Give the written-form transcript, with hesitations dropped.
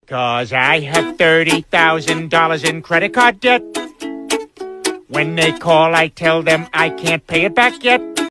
'Cause I have $30,000 in credit card debt. When they call, I tell them I can't pay it back yet.